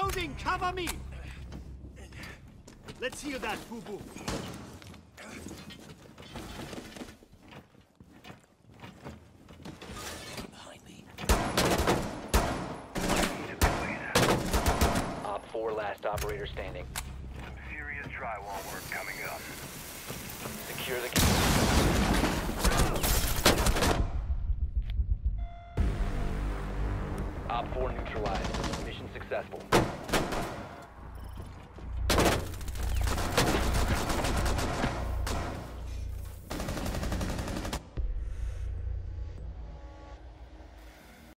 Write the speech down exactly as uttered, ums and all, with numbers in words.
Moving! Cover me! Let's hear that, boo-boo. Behind me. Op four, last operator standing. Some serious drywall work coming up. Secure the... Op four neutralized. Mission successful.